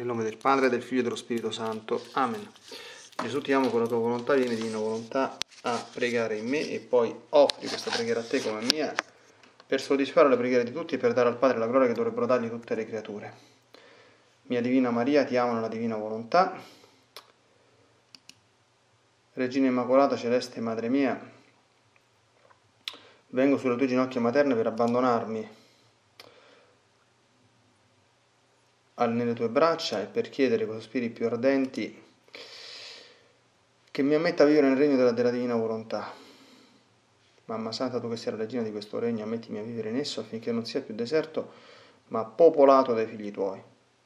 Nel nome del Padre, del Figlio e dello Spirito Santo. Amen. Gesù, ti amo con la tua volontà, vieni divina volontà a pregare in me e poi offri questa preghiera a te come mia per soddisfare le preghiere di tutti e per dare al Padre la gloria che dovrebbero dargli tutte le creature. Mia Divina Maria, ti amo nella divina volontà. Regina Immacolata, Celeste Madre mia, vengo sulle tue ginocchia materne per abbandonarmi nelle tue braccia e per chiedere con sospiri più ardenti che mi ammetta a vivere nel regno della divina volontà. Mamma Santa, tu che sei la regina di questo regno, ammettimi a vivere in esso affinché non sia più deserto, ma popolato dai figli tuoi.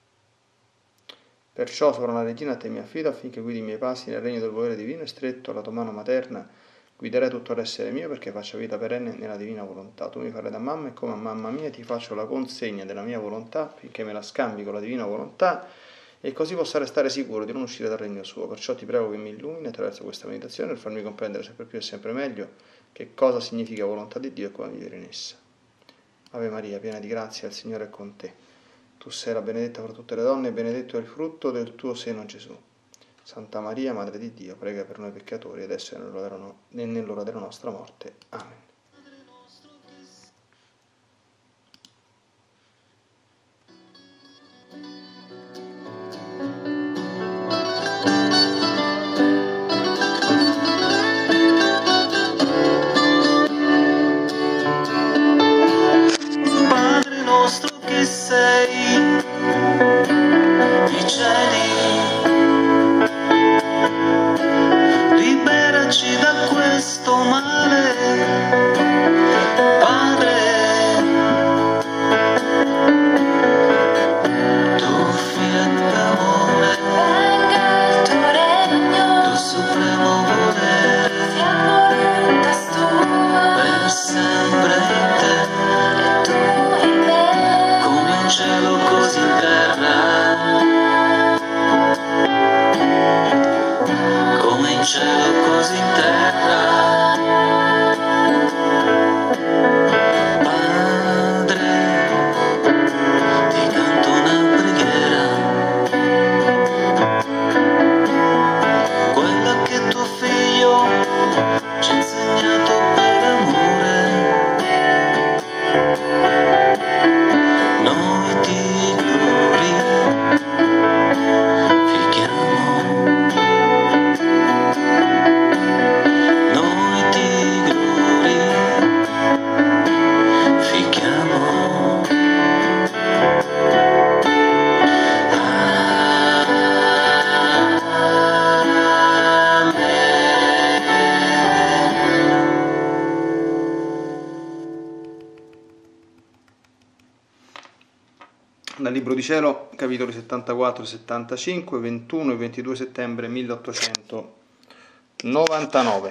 Perciò, sovrana regina, a te mi affido affinché guidi i miei passi nel regno del volere divino e stretto alla tua mano materna guiderai tutto l'essere mio perché faccia vita perenne nella divina volontà. Tu mi farai da mamma e come a mamma mia ti faccio la consegna della mia volontà affinché me la scambi con la divina volontà e così possa restare sicuro di non uscire dal regno suo. Perciò ti prego che mi illumini attraverso questa meditazione per farmi comprendere sempre più e sempre meglio che cosa significa volontà di Dio e come vivere in essa. Ave Maria, piena di grazia, il Signore è con te. Tu sei la benedetta fra tutte le donne e benedetto è il frutto del tuo seno, Gesù. Santa Maria, Madre di Dio, prega per noi peccatori, adesso è nell'ora della nostra morte. Amen. Padre nostro che sei nei cieli, liberaci da questo male, Padre, tu fiat d'amore, Venga il tuo regno, tu supremo volere, sia voluntas tua, per sempre in te, e tu in me, come in cielo così in terra, come in cielo così in terra. Padre, ti canto una preghiera, quella che tuo figlio ci ha insegnato per amore. Noi ti glorifichiamo, noi ti glorifichiamo. Dal Libro di Cielo, capitoli 74, 75, 21 e 22 settembre 1899.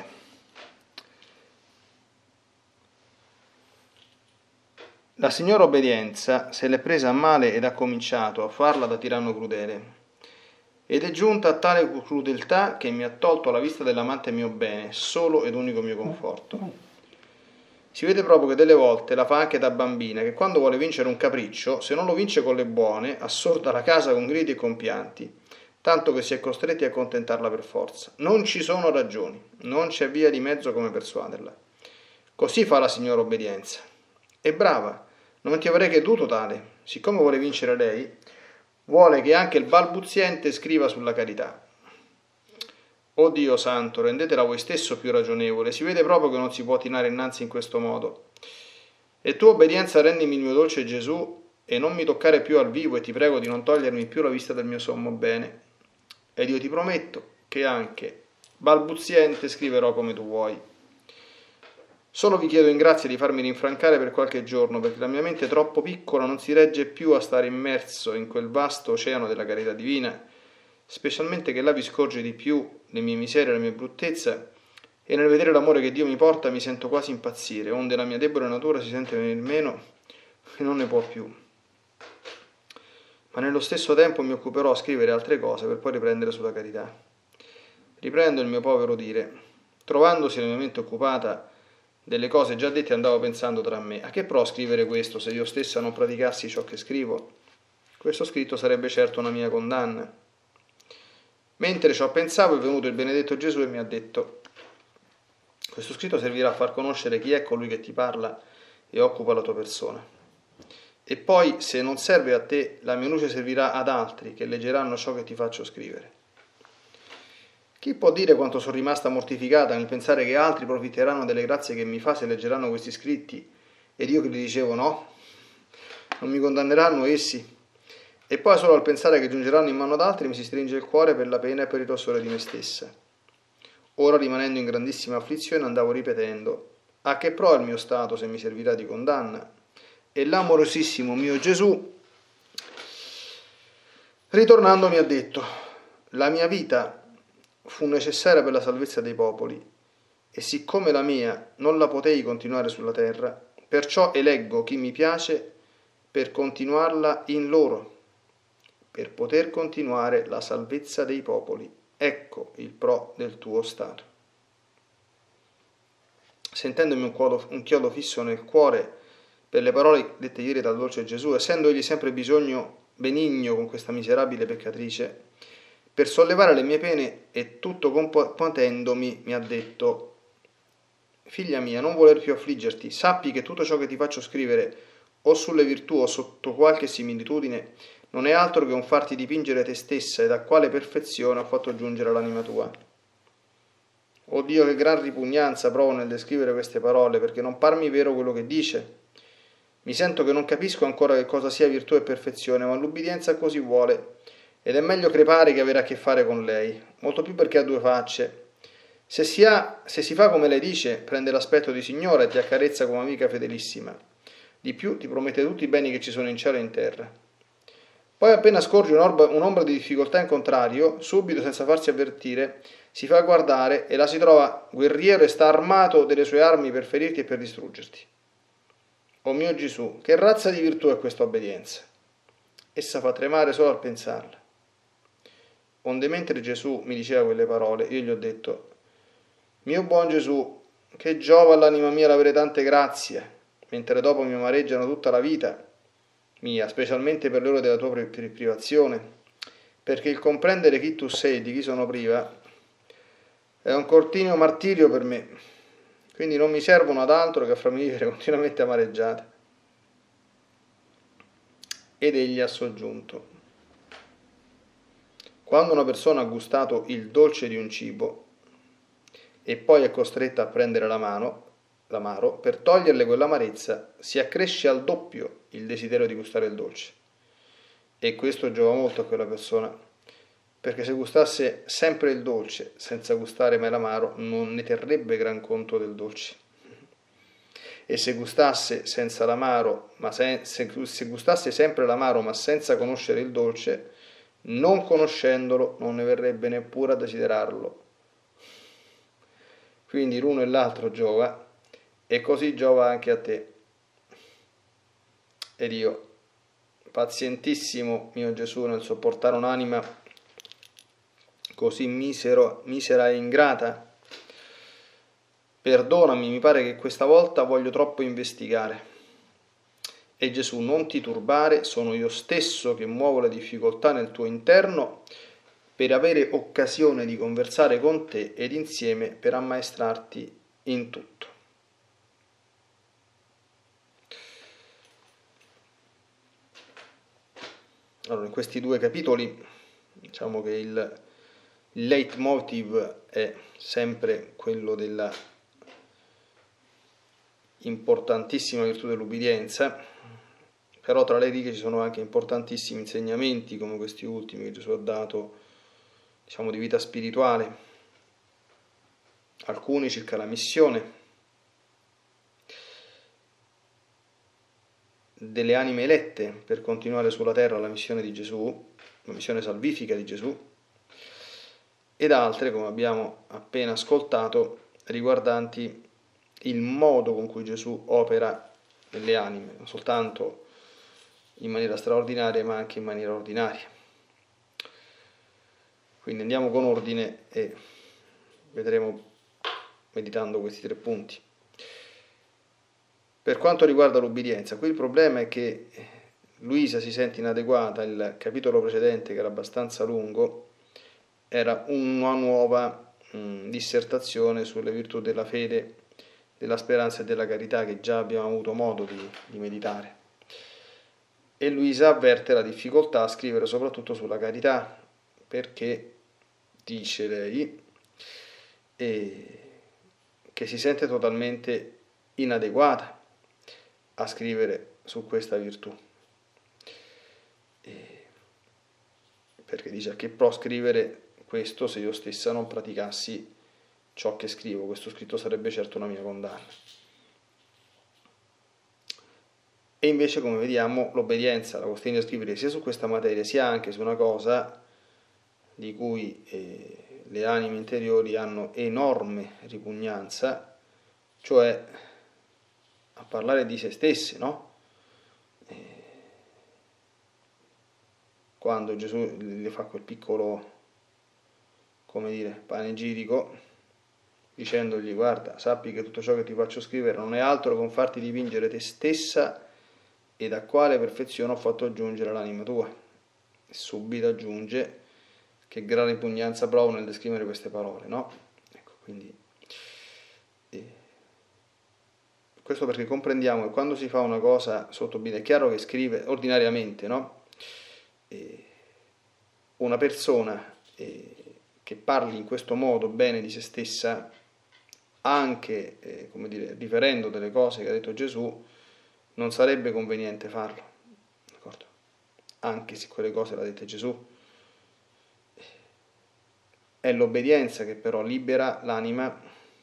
La signora obbedienza se l'è presa a male ed ha cominciato a farla da tiranno crudele. Ed è giunta a tale crudeltà che mi ha tolto la vista dell'amante mio bene, solo ed unico mio conforto. Si vede proprio che delle volte la fa anche da bambina, che quando vuole vincere un capriccio, se non lo vince con le buone, assorda la casa con gridi e con pianti, tanto che si è costretti a contentarla per forza. Non ci sono ragioni, non c'è via di mezzo come persuaderla. Così fa la signora obbedienza. È brava, non ti avrei creduto tale. Siccome vuole vincere lei, vuole che anche il balbuziente scriva sulla carità. O Dio santo, rendetela voi stesso più ragionevole, si vede proprio che non si può tinare innanzi in questo modo. E tu, obbedienza, rendimi il mio dolce Gesù e non mi toccare più al vivo e ti prego di non togliermi più la vista del mio sommo bene. Ed io ti prometto che anche balbuziente scriverò come tu vuoi. Solo vi chiedo in grazia di farmi rinfrancare per qualche giorno, perché la mia mente troppo piccola non si regge più a stare immerso in quel vasto oceano della carità divina, specialmente che là vi scorge di più le mie miserie e le mie bruttezze, e nel vedere l'amore che Dio mi porta mi sento quasi impazzire, onde la mia debole natura si sente venir meno e non ne può più. Ma nello stesso tempo mi occuperò a scrivere altre cose per poi riprendere sulla carità. Riprendo il mio povero dire. Trovandosi la mia mente occupata delle cose già dette, andavo pensando tra me: a che pro scrivere questo se io stessa non praticassi ciò che scrivo? questo scritto sarebbe certo una mia condanna. Mentre ciò pensavo è venuto il benedetto Gesù e mi ha detto: questo scritto servirà a far conoscere chi è colui che ti parla e occupa la tua persona. E poi, se non serve a te, la mia luce servirà ad altri che leggeranno ciò che ti faccio scrivere. Chi può dire quanto sono rimasta mortificata nel pensare che altri profiteranno delle grazie che mi fa se leggeranno questi scritti, ed io che gli dicevo no, non mi condanneranno essi. E poi solo al pensare che giungeranno in mano ad altri mi si stringe il cuore per la pena e per il rossore di me stessa. Ora, rimanendo in grandissima afflizione, andavo ripetendo: a che pro il mio stato se mi servirà di condanna? E l'amorosissimo mio Gesù, ritornando, mi ha detto: la mia vita fu necessaria per la salvezza dei popoli, e siccome la mia non la potei continuare sulla terra, perciò eleggo chi mi piace per continuarla in loro, per poter continuare la salvezza dei popoli. Ecco il pro del tuo stato. Sentendomi un chiodo fisso nel cuore per le parole dette ieri dal dolce Gesù, essendo egli sempre benigno con questa miserabile peccatrice, per sollevare le mie pene e tutto compatendomi mi ha detto: figlia mia, non voler più affliggerti, sappi che tutto ciò che ti faccio scrivere, o sulle virtù o sotto qualche similitudine, non è altro che un farti dipingere te stessa ed a quale perfezione ho fatto giungere l'anima tua. Oh Dio, che gran ripugnanza provo nel descrivere queste parole, perché non parmi vero quello che dice. Mi sento che non capisco ancora che cosa sia virtù e perfezione, ma l'ubbidienza così vuole, ed è meglio crepare che avere a che fare con lei, molto più perché ha due facce. Se si fa come lei dice, prende l'aspetto di signora e ti accarezza come amica fedelissima. Di più ti promette tutti i beni che ci sono in cielo e in terra. Poi appena scorge un'ombra di difficoltà in contrario, subito, senza farsi avvertire, si fa guardare e la si trova guerriero e sta armato delle sue armi per ferirti e per distruggerti. O mio Gesù, che razza di virtù è questa obbedienza? Essa fa tremare solo al pensarla. Onde mentre Gesù mi diceva quelle parole, io gli ho detto: mio buon Gesù, che giova all'anima mia l'avere tante grazie, mentre dopo mi amareggiano tutta la vita mia, specialmente per l'ora della tua privazione, perché il comprendere chi tu sei e di chi sono priva è un continuo martirio per me, quindi non mi servono ad altro che a farmi vivere continuamente amareggiata. Ed egli ha soggiunto: quando una persona ha gustato il dolce di un cibo e poi è costretta a prendere l'amaro, per toglierle quell'amarezza si accresce al doppio il desiderio di gustare il dolce. E questo giova molto a quella persona, perché se gustasse sempre il dolce senza gustare mai l'amaro, non ne terrebbe gran conto del dolce. E se gustasse senza l'amaro, se gustasse sempre l'amaro ma senza conoscere il dolce, non conoscendolo non ne verrebbe neppure a desiderarlo. Quindi l'uno e l'altro giova, e così giova anche a te. Ed io, pazientissimo mio Gesù nel sopportare un'anima così misera e ingrata, perdonami, mi pare che questa volta voglio troppo investigare. E Gesù, non ti turbare, sono io stesso che muovo le difficoltà nel tuo interno per avere occasione di conversare con te ed insieme per ammaestrarti in tutto. Allora, in questi due capitoli diciamo che il leitmotiv è sempre quello della importantissima virtù dell'ubbidienza, però tra le righe ci sono anche importantissimi insegnamenti come questi ultimi che Gesù ha dato, diciamo, di vita spirituale, alcuni circa la missione delle anime elette per continuare sulla terra la missione di Gesù, la missione salvifica di Gesù, ed altre, come abbiamo appena ascoltato, riguardanti il modo con cui Gesù opera nelle anime, non soltanto in maniera straordinaria ma anche in maniera ordinaria. Quindi andiamo con ordine e vedremo meditando questi 3 punti. Per quanto riguarda l'ubbidienza, qui il problema è che Luisa si sente inadeguata, il capitolo precedente, che era abbastanza lungo, era una nuova dissertazione sulle virtù della fede, della speranza e della carità, che già abbiamo avuto modo di meditare. E Luisa avverte la difficoltà a scrivere soprattutto sulla carità, perché, dice lei, che si sente totalmente inadeguata a scrivere su questa virtù. Perché dice: a che pro scrivere questo se io stessa non praticassi ciò che scrivo? Questo scritto sarebbe certo una mia condanna. E invece, come vediamo, l'obbedienza la costringe a scrivere sia su questa materia sia anche su una cosa di cui le anime interiori hanno enorme ripugnanza, cioè a parlare di se stesse, no? Quando Gesù le fa quel piccolo, come dire, panegirico, dicendogli: guarda, sappi che tutto ciò che ti faccio scrivere non è altro che un farti dipingere te stessa ed a quale perfezione ho fatto giungere l'anima tua. E subito aggiunge che gran ripugnanza provo nel descrivere queste parole, no? Ecco, quindi questo perché comprendiamo che quando si fa una cosa sotto bene, è chiaro che scrive ordinariamente, no? Una persona che parli in questo modo bene di se stessa, anche come dire, riferendo delle cose che ha detto Gesù, non sarebbe conveniente farlo, d'accordo? Anche se quelle cose le ha dette Gesù. È l'obbedienza che però libera l'anima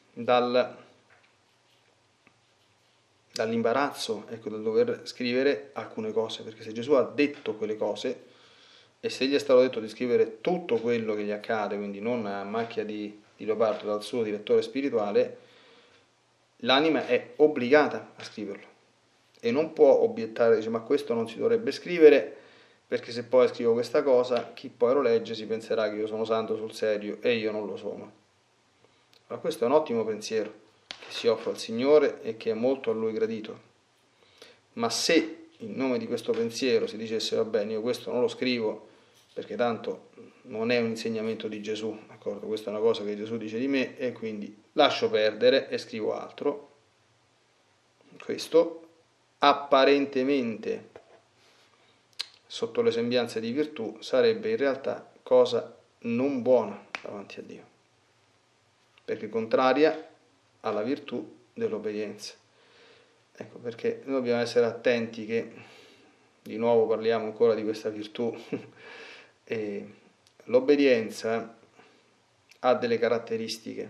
dall'imbarazzo, ecco, dal dover scrivere alcune cose, perché se Gesù ha detto quelle cose e se gli è stato detto di scrivere tutto quello che gli accade, quindi non a macchia di leopardo dal suo direttore spirituale, l'anima è obbligata a scriverlo e non può obiettare, dice: ma questo non si dovrebbe scrivere, perché se poi scrivo questa cosa, chi poi lo legge si penserà che io sono santo sul serio e io non lo sono. Ma questo è un ottimo pensiero che si offre al Signore e che è molto a Lui gradito. Ma se in nome di questo pensiero si dicesse: va bene, io questo non lo scrivo perché tanto non è un insegnamento di Gesù, d'accordo? Questa è una cosa che Gesù dice di me e quindi lascio perdere e scrivo altro. Questo apparentemente, sotto le sembianze di virtù, sarebbe in realtà cosa non buona davanti a Dio, perché contraria alla virtù dell'obbedienza. Ecco perché noi dobbiamo essere attenti che, di nuovo parliamo ancora di questa virtù, e l'obbedienza ha delle caratteristiche.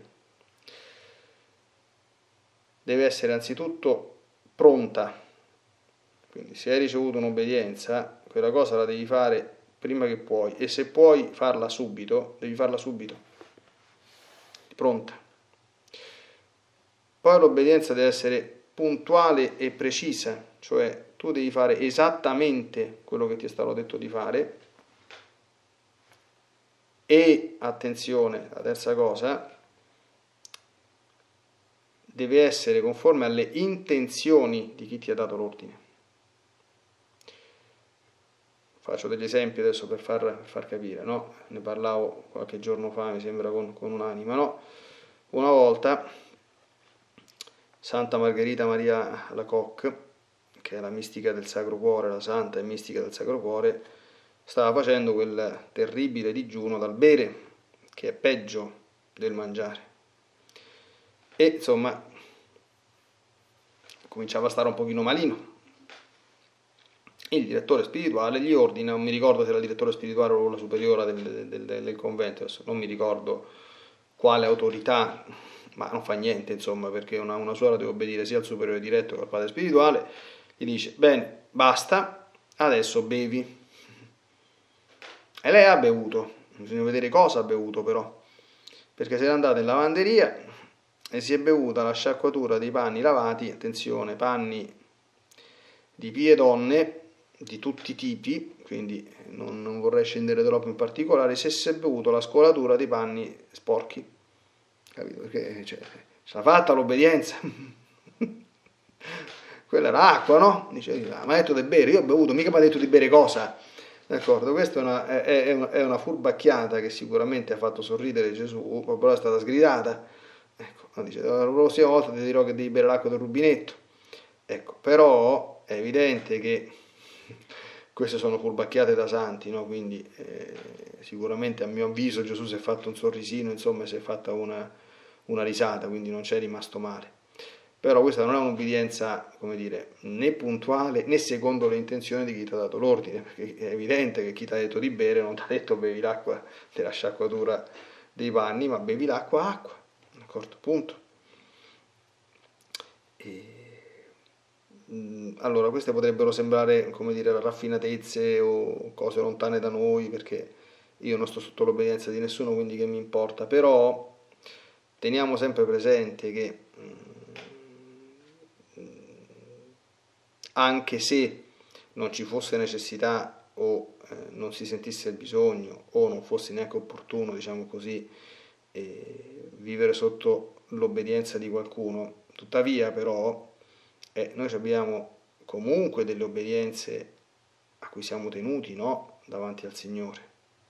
Deve essere anzitutto pronta, quindi se hai ricevuto un'obbedienza, quella cosa la devi fare prima che puoi, e se puoi farla subito, devi farla subito, pronta. Poi l'obbedienza deve essere puntuale e precisa, cioè tu devi fare esattamente quello che ti è stato detto di fare. E attenzione, la terza cosa, deve essere conforme alle intenzioni di chi ti ha dato l'ordine. Faccio degli esempi adesso per far capire, no? Ne parlavo qualche giorno fa, mi sembra, con un'anima, no? Una volta Santa Margherita Maria Alacoque, che è la mistica del Sacro Cuore, la santa e mistica del Sacro Cuore, stava facendo quel terribile digiuno dal bere, che è peggio del mangiare. E insomma, cominciava a stare un pochino malino. Il direttore spirituale gli ordina, non mi ricordo se era il direttore spirituale o la superiora del convento, adesso non mi ricordo quale autorità, ma non fa niente, insomma, perché una suora deve obbedire sia al superiore diretto che al padre spirituale. Gli dice: bene, basta, adesso bevi. E lei ha bevuto, bisogna vedere cosa ha bevuto però, perché se è andata in lavanderia e si è bevuta la sciacquatura dei panni lavati, attenzione, panni di pie donne di tutti i tipi, quindi non vorrei scendere troppo in particolare, se si è bevuto la scolatura dei panni sporchi, capito? Perché ce l'ha fatta l'obbedienza. quella era acqua, no? Dice, mi ha detto di bere, io ho bevuto, mica mi ha detto di bere cosa? D'accordo, questa è una furbacchiata che sicuramente ha fatto sorridere Gesù, poi però è stata sgridata. Ecco, dice, la prossima volta ti dirò che devi bere l'acqua del rubinetto. Ecco, però è evidente che queste sono furbacchiate da santi, no? Quindi sicuramente a mio avviso Gesù si è fatto un sorrisino, insomma si è fatta una risata, quindi non c'è rimasto male. Però questa non è un'obbedienza, come dire, né puntuale né secondo le intenzioni di chi ti ha dato l'ordine, perché è evidente che chi ti ha detto di bere non ti ha detto bevi l'acqua della sciacquatura dei panni, ma bevi l'acqua, d'accordo? Punto. Allora, queste potrebbero sembrare, come dire, raffinatezze o cose lontane da noi, perché io non sto sotto l'obbedienza di nessuno, quindi che mi importa, però teniamo sempre presente che anche se non ci fosse necessità o non si sentisse il bisogno o non fosse neanche opportuno, diciamo così, vivere sotto l'obbedienza di qualcuno, tuttavia però noi abbiamo comunque delle obbedienze a cui siamo tenuti, no? Davanti al Signore.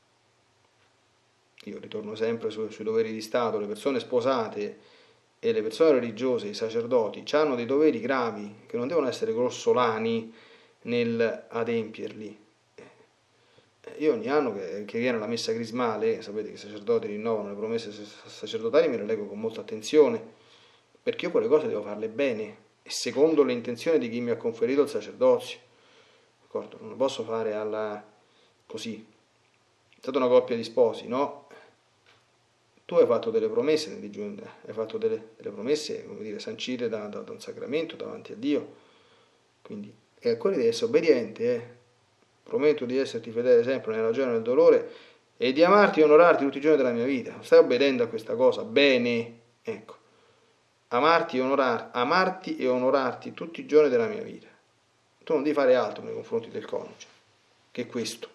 Io ritorno sempre sui doveri di Stato, le persone sposate e le persone religiose, i sacerdoti, hanno dei doveri gravi che non devono essere grossolani nel adempierli. Io ogni anno che viene la messa crismale, sapete che i sacerdoti rinnovano le promesse sacerdotali, me le leggo con molta attenzione, perché io quelle cose devo farle bene e secondo le intenzioni di chi mi ha conferito il sacerdozio. D'accordo? Non lo posso fare così. È stata una coppia di sposi, no? Tu hai fatto delle promesse nel digiuno, hai fatto delle promesse, come dire, sancite da un sacramento davanti a Dio. Quindi, e quelli devi essere obbediente, Prometto di esserti fedele sempre nella gioia e nel dolore e di amarti e onorarti tutti i giorni della mia vita. Stai obbedendo a questa cosa? Bene, ecco. Amarti e onorarti tutti i giorni della mia vita. Tu non devi fare altro nei confronti del coniuge che questo.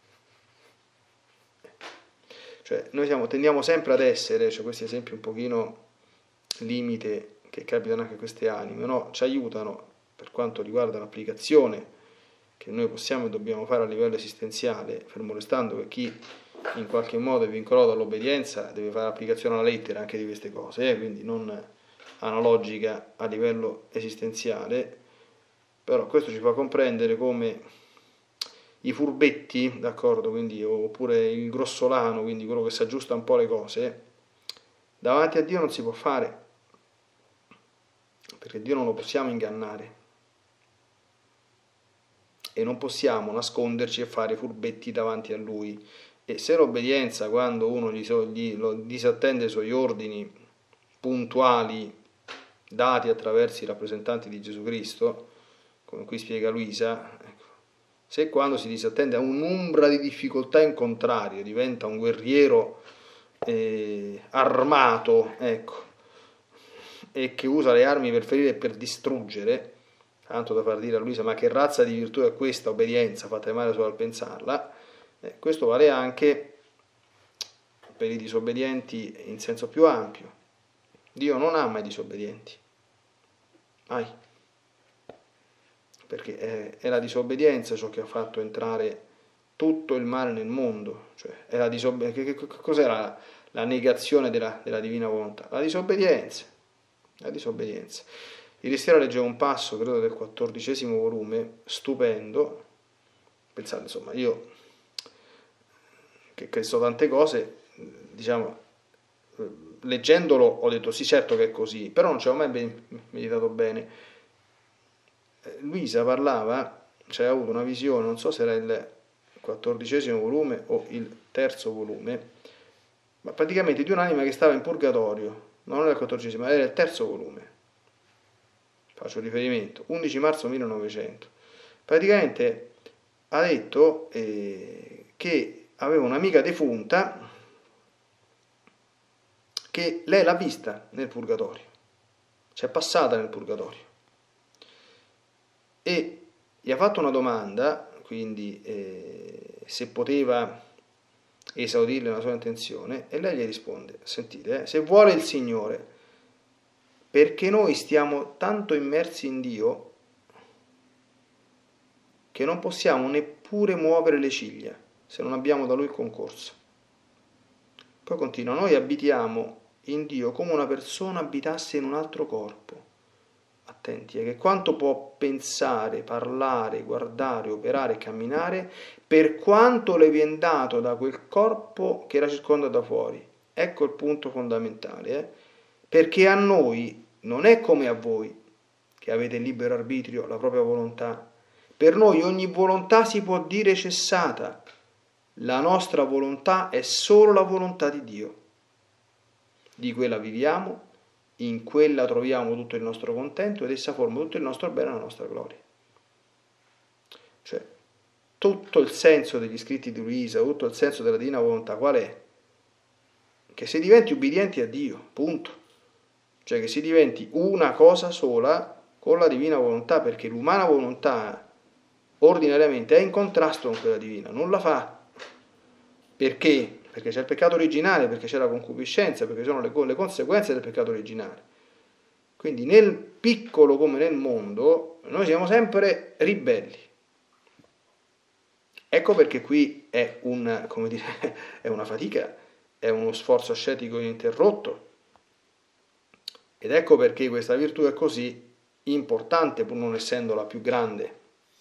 Cioè, noi tendiamo sempre ad essere, cioè questi esempi un pochino limite che capitano anche a queste anime, no? Ci aiutano per quanto riguarda l'applicazione che noi possiamo e dobbiamo fare a livello esistenziale, fermo restando che chi in qualche modo è vincolato dall'obbedienza deve fare applicazione alla lettera anche di queste cose, quindi non analogica a livello esistenziale, però questo ci fa comprendere come i furbetti, d'accordo, quindi, oppure il grossolano, quindi quello che si aggiusta un po' le cose, davanti a Dio non si può fare, perché Dio non lo possiamo ingannare e non possiamo nasconderci e fare furbetti davanti a Lui. E se l'obbedienza, quando uno disattende i suoi ordini puntuali dati attraverso i rappresentanti di Gesù Cristo, come qui spiega Luisa, se quando si disattende a un'ombra di difficoltà in contrario diventa un guerriero armato, ecco, e che usa le armi per ferire e per distruggere, tanto da far dire a Luisa, ma che razza di virtù è questa obbedienza, fate male solo al pensarla, questo vale anche per i disobbedienti in senso più ampio. Dio non ama i disobbedienti, mai. Perché è la disobbedienza ciò che ha fatto entrare tutto il male nel mondo, cioè è la cos'era la negazione della divina volontà? La disobbedienza. Ieri sera leggevo un passo, credo del 14° volume, stupendo. Pensate, insomma, io che so tante cose, diciamo, leggendolo ho detto sì, certo che è così, però non ci ho mai meditato bene. Luisa parlava, cioè ha avuto una visione, non so se era il 14° volume o il 3° volume, ma praticamente di un'anima che stava in purgatorio, non era il 14°, ma era il 3° volume. Faccio riferimento, 11 marzo 1900. Praticamente ha detto che aveva un'amica defunta che lei l'ha vista nel purgatorio, cioè è passata nel purgatorio. E gli ha fatto una domanda, quindi se poteva esaudirle la sua intenzione, e lei gli risponde, sentite, se vuole il Signore, perché noi stiamo tanto immersi in Dio, che non possiamo neppure muovere le ciglia se non abbiamo da Lui il concorso. Poi continua, noi abitiamo in Dio come una persona abitasse in un altro corpo. Attenti, che quanto può pensare, parlare, guardare, operare, camminare, per quanto le viene dato da quel corpo che la circonda da fuori. Ecco il punto fondamentale, perché a noi non è come a voi, che avete il libero arbitrio, la propria volontà. Per noi ogni volontà si può dire cessata. La nostra volontà è solo la volontà di Dio. Di quella viviamo, in quella troviamo tutto il nostro contento ed essa forma tutto il nostro bene e la nostra gloria. Cioè, tutto il senso degli scritti di Luisa, tutto il senso della divina volontà, qual è? Che si diventi ubbidienti a Dio, punto. Cioè che si diventi una cosa sola con la divina volontà, perché l'umana volontà ordinariamente è in contrasto con quella divina, non la fa. Perché? Perché c'è il peccato originale, perché c'è la concupiscenza, perché sono le conseguenze del peccato originale. Quindi nel piccolo come nel mondo noi siamo sempre ribelli. Ecco perché qui è è una fatica, è uno sforzo ascetico ininterrotto. Ed ecco perché questa virtù è così importante, pur non essendo la più grande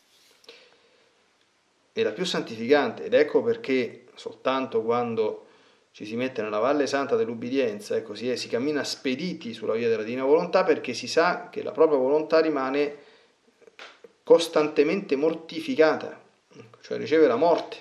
e la più santificante. Ed ecco perché soltanto quando ci si mette nella valle santa dell'ubbidienza, ecco, si cammina spediti sulla via della divina volontà, perché si sa che la propria volontà rimane costantemente mortificata, cioè riceve la morte,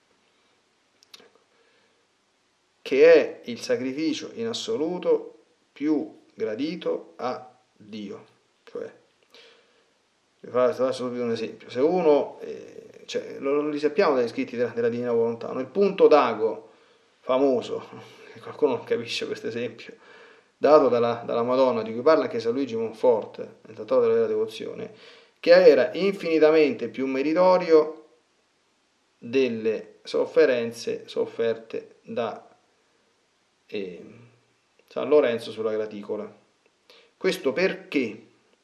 che è il sacrificio in assoluto più gradito a Dio. Cioè, vi faccio subito un esempio. Se uno, lo li sappiamo dagli scritti della divina volontà, il punto d'ago famoso, che qualcuno non capisce questo esempio, dato dalla Madonna, di cui parla anche San Luigi Monfort nel Trattato della vera devozione, che era infinitamente più meritorio delle sofferenze sofferte da San Lorenzo sulla graticola. Questo perché?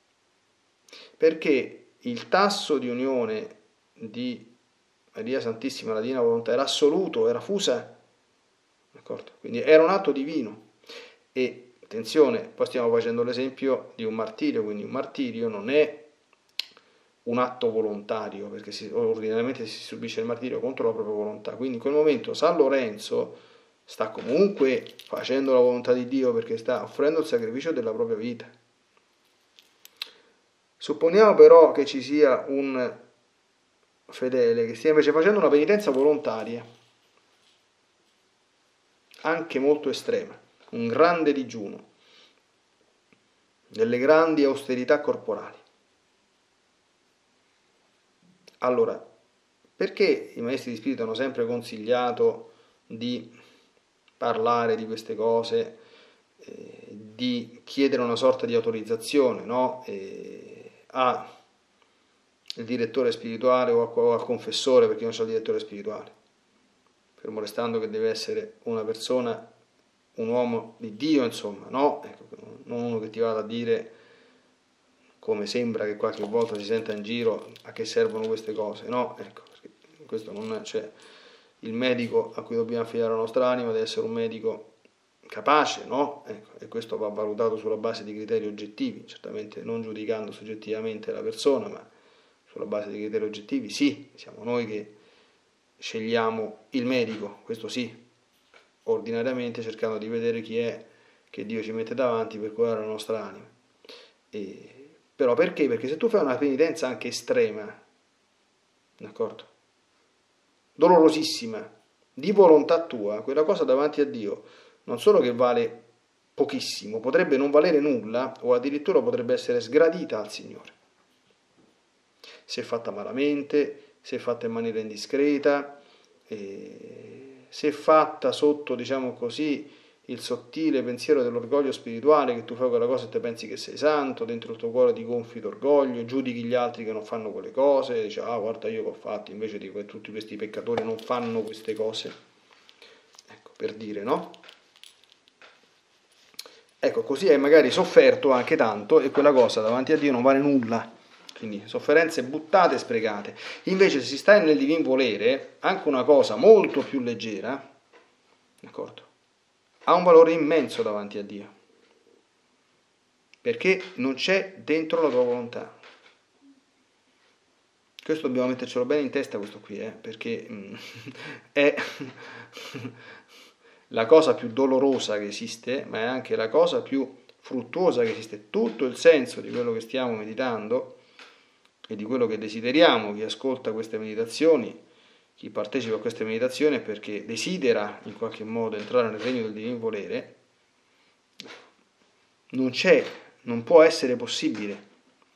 Perché il tasso di unione di Maria Santissima alla Divina Volontà era assoluto, era fusa, d'accordo? Quindi era un atto divino. E attenzione, poi stiamo facendo l'esempio di un martirio, quindi un martirio non è un atto volontario, perché ordinariamente si subisce il martirio contro la propria volontà. Quindi in quel momento San Lorenzo sta comunque facendo la volontà di Dio, perché sta offrendo il sacrificio della propria vita. Supponiamo però che ci sia un fedele che stia invece facendo una penitenza volontaria, anche molto estrema, un grande digiuno, delle grandi austerità corporali. Allora, perché i maestri di spirito hanno sempre consigliato di parlare di queste cose, di chiedere una sorta di autorizzazione, no? Al direttore spirituale o al confessore, perché non c'è il direttore spirituale, fermo restando che deve essere una persona, un uomo di Dio, insomma, no? Ecco, non uno che ti vada a dire, come sembra che qualche volta si senta in giro, a che servono queste cose, no? Ecco, perché questo non c'è. Il medico a cui dobbiamo affidare la nostra anima deve essere un medico capace, no? Ecco, e questo va valutato sulla base di criteri oggettivi, certamente non giudicando soggettivamente la persona, ma sulla base di criteri oggettivi, sì, siamo noi che scegliamo il medico, questo sì, ordinariamente cercando di vedere chi è che Dio ci mette davanti per curare la nostra anima. Però perché? Perché se tu fai una penitenza anche estrema, d'accordo? Dolorosissima, di volontà tua, quella cosa davanti a Dio non solo che vale pochissimo, potrebbe non valere nulla o addirittura potrebbe essere sgradita al Signore. Se fatta malamente, se fatta in maniera indiscreta, se fatta sotto, diciamo così, il sottile pensiero dell'orgoglio spirituale, che tu fai quella cosa e te pensi che sei santo, dentro il tuo cuore ti gonfi d'orgoglio, giudichi gli altri che non fanno quelle cose, dici guarda io che ho fatto, invece di tutti questi peccatori non fanno queste cose. Ecco, per dire, no? Ecco, così hai magari sofferto anche tanto e quella cosa davanti a Dio non vale nulla, quindi sofferenze buttate e sprecate. Invece se si sta nel divin volere, anche una cosa molto più leggera, d'accordo, ha un valore immenso davanti a Dio, perché non c'è dentro la tua volontà. Questo dobbiamo mettercelo bene in testa, questo qui, perché è la cosa più dolorosa che esiste, ma è anche la cosa più fruttuosa che esiste. Tutto il senso di quello che stiamo meditando e di quello che desideriamo, chi ascolta queste meditazioni, chi partecipa a queste meditazioni, è perché desidera in qualche modo entrare nel regno del divino volere. Non c'è, non può essere possibile.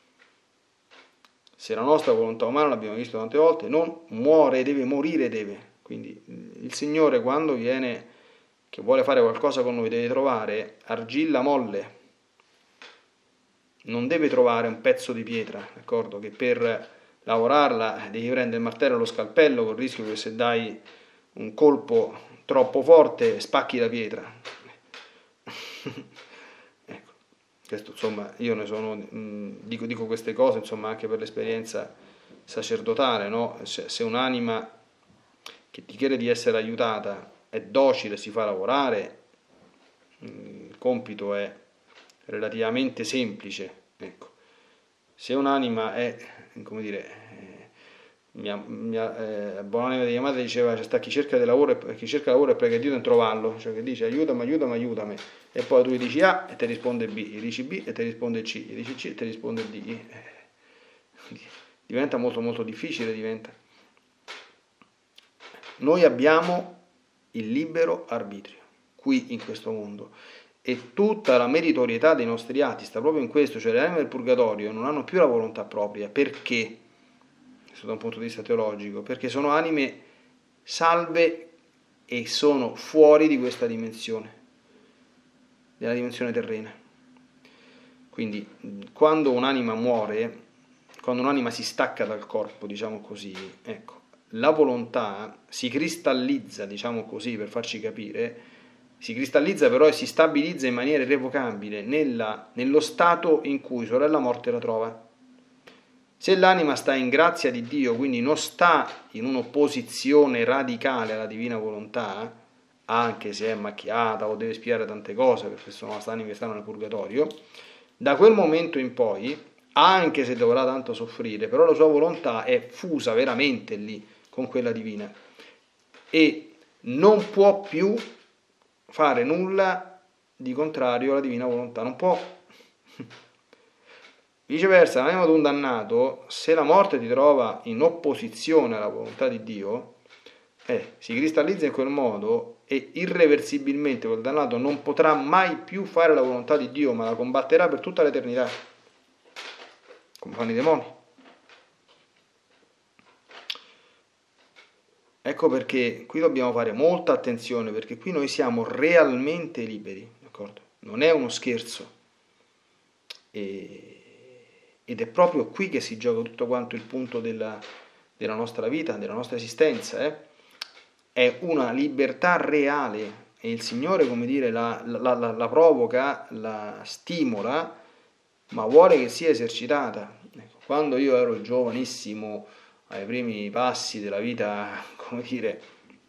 Se la nostra volontà umana, l'abbiamo visto tante volte, non muore, deve morire, deve. Quindi il Signore, quando viene, che vuole fare qualcosa con noi, deve trovare argilla molle, non deve trovare un pezzo di pietra, d'accordo? Che per lavorarla devi prendere il martello e lo scalpello, con il rischio che se dai un colpo troppo forte spacchi la pietra. Ecco, questo insomma, io ne sono, dico queste cose insomma anche per l'esperienza sacerdotale, no? Se un'anima che ti chiede di essere aiutata è docile, si fa lavorare, il compito è relativamente semplice, ecco. Se un'anima è, come dire, buon'anima di mia madre diceva, c'è sta chi cerca lavoro e prega Dio di non trovarlo, cioè che dice aiutami, e poi tu gli dici A e ti risponde B, gli dici B e ti risponde C, gli dici C e ti risponde D. Diventa molto molto difficile, diventa. Noi abbiamo il libero arbitrio qui in questo mondo e tutta la meritorietà dei nostri atti sta proprio in questo, cioè le anime del purgatorio non hanno più la volontà propria. Perché? Da un punto di vista teologico, perché sono anime salve e sono fuori di questa dimensione, della dimensione terrena. Quindi quando un'anima muore, quando un'anima si stacca dal corpo, diciamo così, ecco, la volontà si cristallizza, diciamo così, per farci capire, si cristallizza però e si stabilizza in maniera irrevocabile nello stato in cui sorella morte la trova. Se l'anima sta in grazia di Dio, quindi non sta in un'opposizione radicale alla divina volontà, anche se è macchiata o deve spiare tante cose, perché sono le anime che stanno nel purgatorio, da quel momento in poi, anche se dovrà tanto soffrire, però la sua volontà è fusa veramente lì con quella divina e non può più fare nulla di contrario alla divina volontà, non può. Viceversa, l'anima di un dannato, se la morte ti trova in opposizione alla volontà di Dio, si cristallizza in quel modo e irreversibilmente quel dannato non potrà mai più fare la volontà di Dio, ma la combatterà per tutta l'eternità, come fanno i demoni. Ecco perché qui dobbiamo fare molta attenzione, perché qui noi siamo realmente liberi, d'accordo? Non è uno scherzo. Ed è proprio qui che si gioca tutto quanto il punto della nostra vita, della nostra esistenza. È una libertà reale e il Signore, come dire, la provoca, la stimola, ma vuole che sia esercitata. Ecco, quando io ero giovanissimo, ai primi passi della vita, come dire,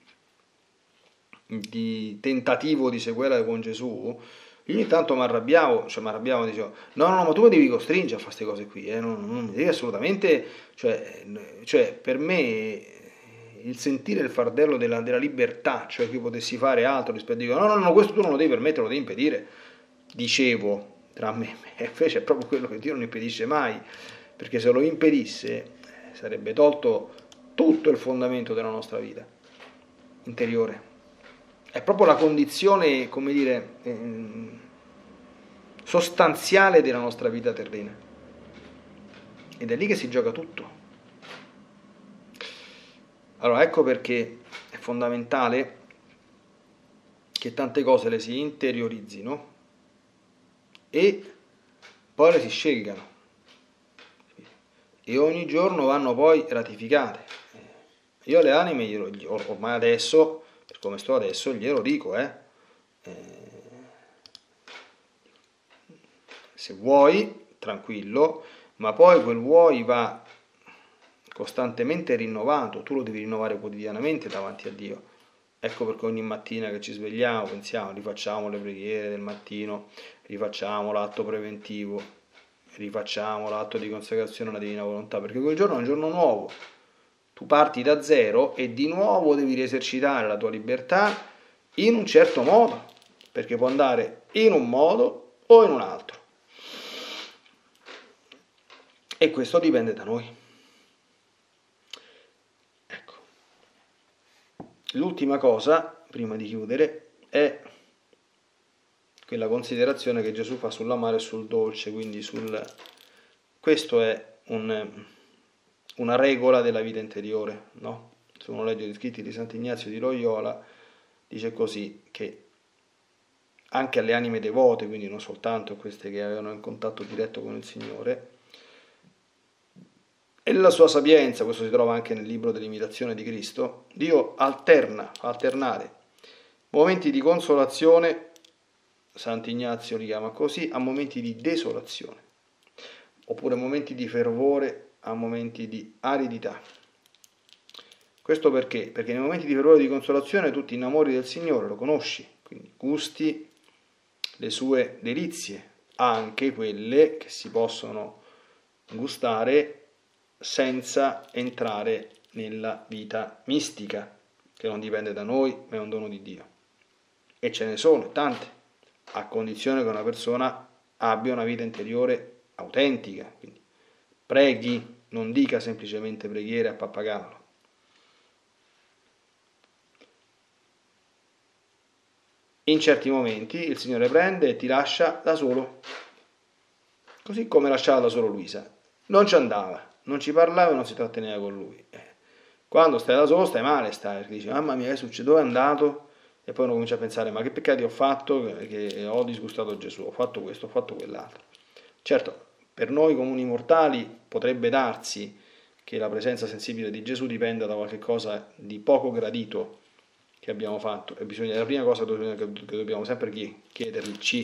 di tentativo di sequela con Gesù, io ogni tanto mi arrabbiavo, dicevo, no, ma tu mi devi costringere a fare queste cose qui, non mi devi assolutamente, cioè per me il sentire il fardello della libertà, cioè che io potessi fare altro rispetto a no, questo tu non lo devi permettere, lo devi impedire, dicevo tra me, e invece è proprio quello che Dio non impedisce mai, perché se lo impedisse sarebbe tolto tutto il fondamento della nostra vita interiore. È proprio la condizione, come dire, sostanziale della nostra vita terrena. Ed è lì che si gioca tutto. Allora, ecco perché è fondamentale che tante cose le si interiorizzino e poi le si scelgano. E ogni giorno vanno poi ratificate. Io alle anime, ormai adesso, per come sto adesso, glielo dico, se vuoi, tranquillo, ma poi quel vuoi va costantemente rinnovato, tu lo devi rinnovare quotidianamente davanti a Dio. Ecco perché ogni mattina che ci svegliamo pensiamo, rifacciamo le preghiere del mattino, rifacciamo l'atto preventivo, rifacciamo l'atto di consacrazione alla Divina Volontà, perché quel giorno è un giorno nuovo. Tu parti da zero e di nuovo devi esercitare la tua libertà in un certo modo, perché può andare in un modo o in un altro. E questo dipende da noi. Ecco. L'ultima cosa, prima di chiudere, è quella considerazione che Gesù fa sull'amare e sul dolce, quindi questo è una regola della vita interiore, no? Se uno legge gli scritti di Sant'Ignazio di Loyola, dice così, che anche alle anime devote, quindi non soltanto queste che avevano un contatto diretto con il Signore, e nella sua sapienza, questo si trova anche nel libro dell'imitazione di Cristo, Dio fa alternare momenti di consolazione, Sant'Ignazio li chiama così, a momenti di desolazione, oppure momenti di fervore a momenti di aridità. Questo perché? Perché nei momenti di fervore e di consolazione tu ti innamori del Signore, lo conosci, quindi gusti le sue delizie, anche quelle che si possono gustare senza entrare nella vita mistica, che non dipende da noi, ma è un dono di Dio. E ce ne sono tante, a condizione che una persona abbia una vita interiore autentica, quindi preghi, non dica semplicemente preghiere a pappagallo. In certi momenti il Signore prende e ti lascia da solo, così come lasciava da solo Luisa. Non ci andava, non ci parlava e non si tratteneva con lui. Quando stai da solo stai male, perché dici, mamma mia, che succede? Dove è andato? E poi uno comincia a pensare, ma che peccati ho fatto che ho disgustato Gesù, ho fatto questo, ho fatto quell'altro. Certo, per noi comuni mortali potrebbe darsi che la presenza sensibile di Gesù dipenda da qualche cosa di poco gradito che abbiamo fatto, e la prima cosa che dobbiamo sempre chiederci,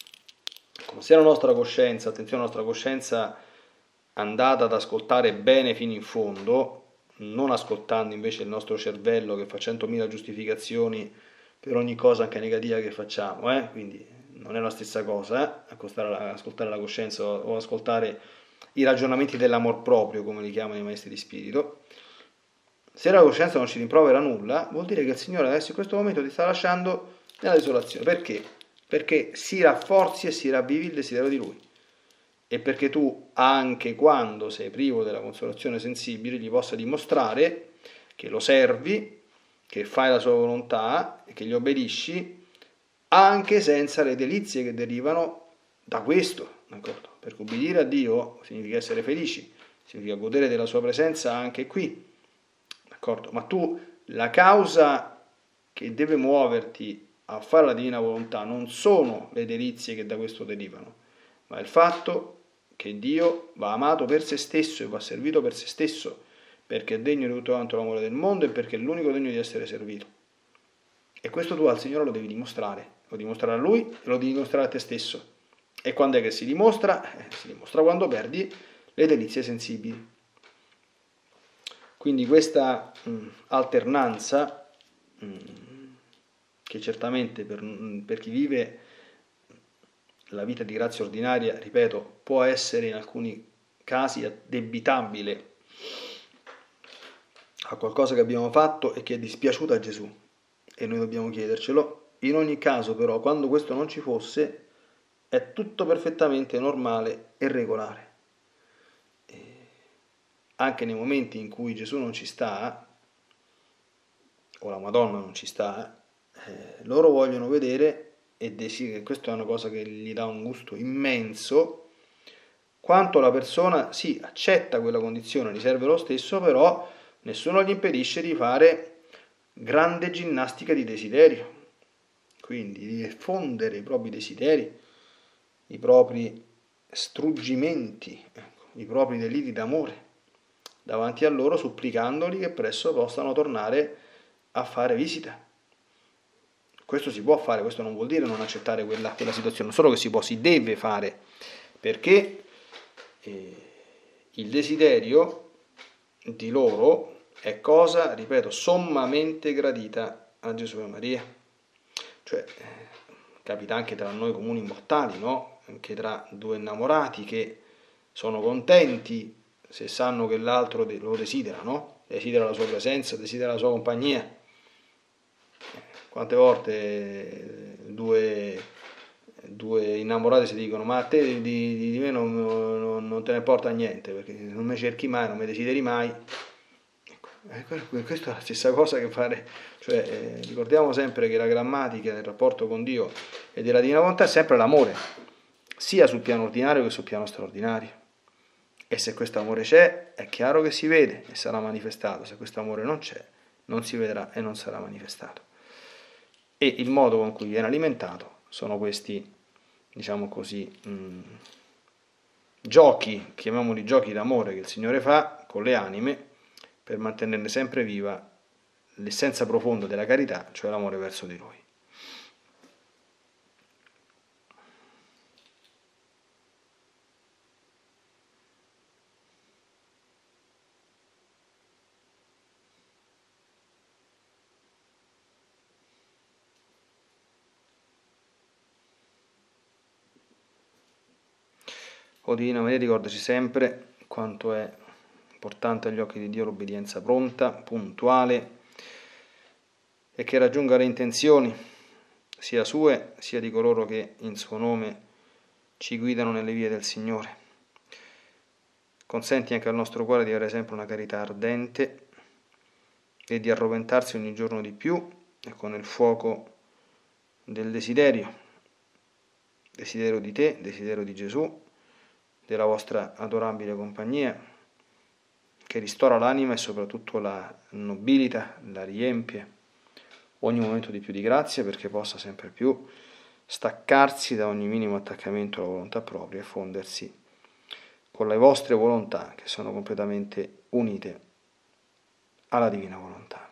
se la nostra coscienza, attenzione, la nostra coscienza andata ad ascoltare bene fino in fondo, non ascoltando invece il nostro cervello che fa 100.000 giustificazioni per ogni cosa anche negativa che facciamo, quindi non è la stessa cosa, ascoltare la coscienza o ascoltare i ragionamenti dell'amor proprio, come li chiamano i maestri di spirito. Se la coscienza non ci rimprovera nulla, vuol dire che il Signore adesso in questo momento ti sta lasciando nella desolazione. Perché? Perché si rafforzi e si ravvivi il desiderio di Lui. E perché tu, anche quando sei privo della consolazione sensibile, gli possa dimostrare che lo servi, che fai la sua volontà e che gli obbedisci, anche senza le delizie che derivano da questo. D'accordo? Perché obbedire a Dio significa essere felici, significa godere della sua presenza anche qui. D'accordo? Ma tu, la causa che deve muoverti a fare la divina volontà non sono le delizie che da questo derivano, ma il fatto che Dio va amato per se stesso e va servito per se stesso, perché è degno di tutto quanto l'amore del mondo e perché è l'unico degno di essere servito. E questo tu al Signore lo devi dimostrare a Lui e lo devi dimostrare a te stesso. E quando è che si dimostra? Si dimostra quando perdi le delizie sensibili. Quindi questa alternanza, che certamente per chi vive la vita di grazia ordinaria, ripeto, può essere in alcuni casi addebitabile a qualcosa che abbiamo fatto e che è dispiaciuta a Gesù, e noi dobbiamo chiedercelo. In ogni caso però, quando questo non ci fosse, è tutto perfettamente normale e regolare. Anche nei momenti in cui Gesù non ci sta, o la Madonna non ci sta, loro vogliono vedere, e questa è una cosa che gli dà un gusto immenso, quanto la persona sì, accetta quella condizione, gli serve lo stesso, però nessuno gli impedisce di fare grande ginnastica di desiderio, quindi di diffondere i propri desideri, i propri struggimenti, i propri deliri d'amore davanti a loro, supplicandoli che presto possano tornare a fare visita. Questo si può fare, questo non vuol dire non accettare quella situazione, non solo che si deve fare, perché il desiderio di loro è cosa, ripeto, sommamente gradita a Gesù e Maria. Cioè, capita anche tra noi comuni mortali, no? Anche tra due innamorati che sono contenti se sanno che l'altro lo desidera, no? Desidera la sua presenza, desidera la sua compagnia. Quante volte due innamorati si dicono: ma a te di me non te ne importa niente, perché non mi cerchi mai, non mi desideri mai. Questa è la stessa cosa che fare, cioè ricordiamo sempre che la grammatica del rapporto con Dio e della Divina Volontà è sempre l'amore, sia sul piano ordinario che sul piano straordinario. E se questo amore c'è, è chiaro che si vede e sarà manifestato. Se questo amore non c'è, non si vedrà e non sarà manifestato. E il modo con cui viene alimentato sono questi, diciamo così, giochi, chiamiamoli giochi d'amore, che il Signore fa con le anime per mantenerne sempre viva l'essenza profonda della carità, cioè l'amore verso di Lui. O Divina Maria, ricordaci sempre quanto è importante agli occhi di Dio l'obbedienza pronta, puntuale e che raggiunga le intenzioni sia sue sia di coloro che in suo nome ci guidano nelle vie del Signore. Consenti anche al nostro cuore di avere sempre una carità ardente e di arroventarsi ogni giorno di più e con il fuoco del desiderio di te, desiderio di Gesù, della vostra adorabile compagnia, che ristora l'anima e soprattutto la nobilita, la riempie ogni momento di più di grazia, perché possa sempre più staccarsi da ogni minimo attaccamento alla volontà propria e fondersi con le vostre volontà, che sono completamente unite alla Divina Volontà.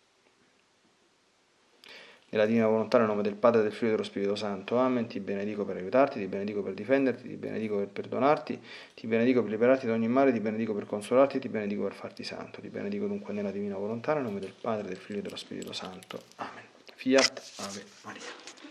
Nella Divina Volontà, nel nome del Padre, del Figlio e dello Spirito Santo. Amen. Ti benedico per aiutarti, ti benedico per difenderti, ti benedico per perdonarti, ti benedico per liberarti da ogni male, ti benedico per consolarti, ti benedico per farti santo. Ti benedico dunque nella Divina Volontà, nel nome del Padre, del Figlio e dello Spirito Santo. Amen. Fiat Ave Maria.